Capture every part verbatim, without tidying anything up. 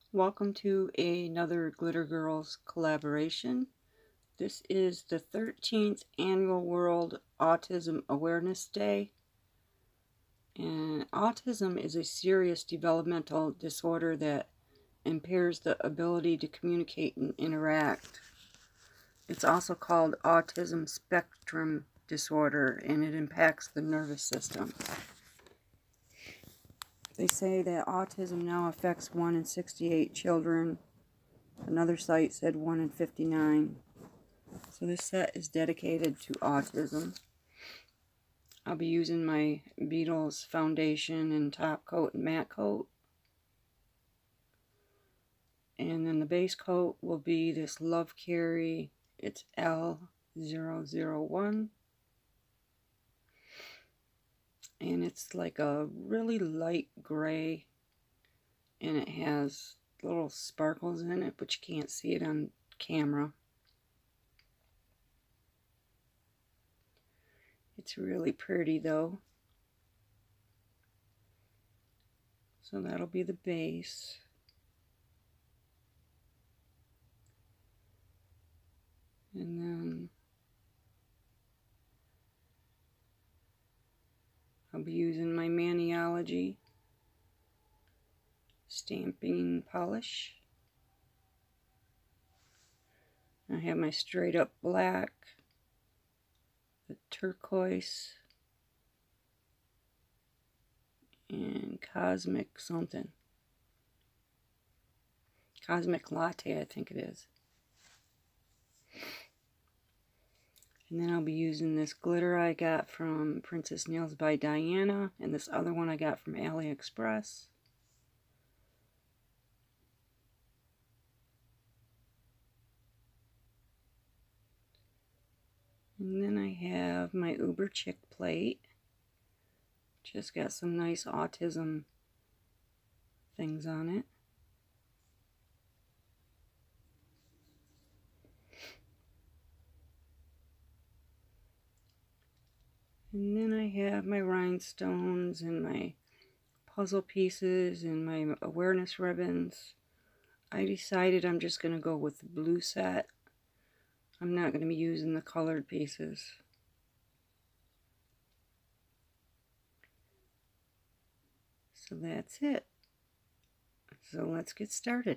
Welcome to another Glitter Girls collaboration. This is the thirteenth Annual World Autism Awareness Day. And autism is a serious developmental disorder that impairs the ability to communicate and interact. It's also called autism spectrum disorder, and it impacts the nervous system. They say that autism now affects one in sixty-eight children. Another site said one in fifty-nine. So this set is dedicated to autism. I'll be using my Beetles foundation and top coat and matte coat. And then the base coat will be this Love Carry. It's L zero zero one. And it's like a really light gray. And it has little sparkles in it, but you can't see it on camera. It's really pretty though. So that'll be the base. And then I'll be using my Maniology stamping polish. I have my straight up black, the turquoise, and cosmic something. Cosmic Latte, I think it is. And then I'll be using this glitter I got from Princess Nails by Diana, and this other one I got from AliExpress. And then I have my Uber Chick plate. Just got some nice autism things on it. And then I have my rhinestones and my puzzle pieces and my awareness ribbons. I decided I'm just going to go with the blue set. I'm not going to be using the colored pieces. So that's it. So let's get started.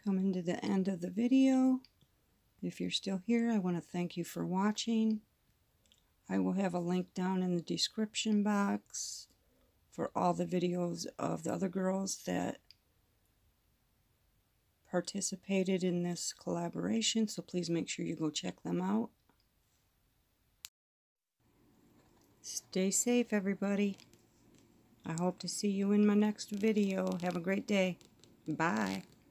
Coming to the end of the video. If you're still here, I want to thank you for watching. I will have a link down in the description box for all the videos of the other girls that participated in this collaboration, so please make sure you go check them out. Stay safe, everybody. I hope to see you in my next video. Have a great day. Bye.